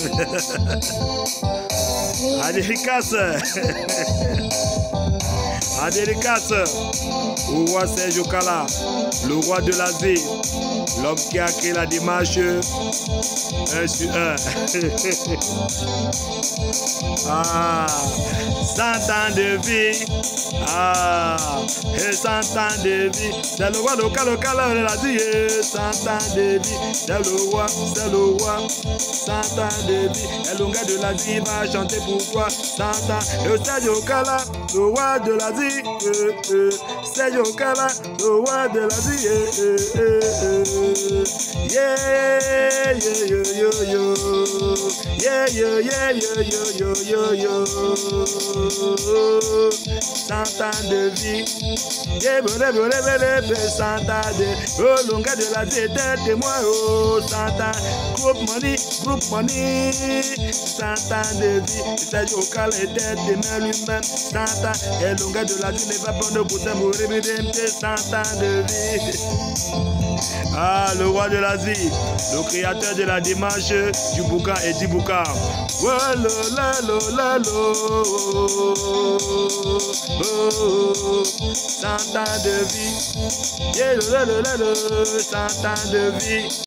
Adélicace. Adélicace. Au roi Serge Okala, le roi de l'Asie, l'homme qui a créé la démarche 1 sur 1. Ah, 100 ans de vie. Ah, et 100 ans de vie. C'est le roi local de l'Asie. 100 ans de vie. C'est le roi, 100 ans de vie. Et le gars de l'Asie va chanter pour toi. 100 ans. Et Serge Okala, le roi de l'Asie. Serge Okala, le roi de l'Asie. Yeah, yeah, yo, yo, yo. Yeah, yo, yeah, yo, yo, yo, yo, yo. 100 ans de vie. Yeah, 100 ans de vie. Oh, le gars de l'Asie était témoin. Oh, 100 ans. Group money. 100 ans de vie. Serge Okala était témoin lui-même. 100 ans. Et le gars de l'Asie ne va pas nous pousser mourir. 100 ans de vie. Ah, le roi de l'Asie, le créateur de la démarche du boucan et du boucan. Oh, lo, la, lo, la, lo. 100 ans de vie. Yeah, lo, la, lo, la, lo. 100 ans de vie.